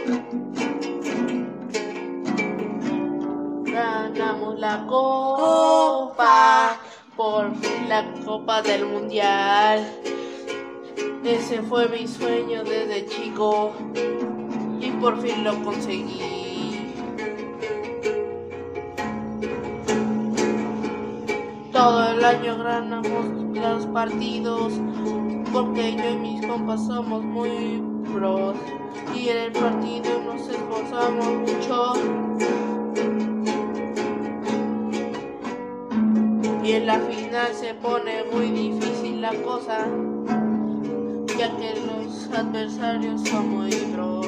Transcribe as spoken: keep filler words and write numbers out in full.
Ganamos la copa, por fin la copa del mundial. Ese fue mi sueño desde chico y por fin lo conseguí. Todo el año ganamos los partidos porque yo y mis compas somos muy pros y en el partido nos esforzamos mucho. Y en la final se pone muy difícil la cosa, ya que los adversarios son muy pros.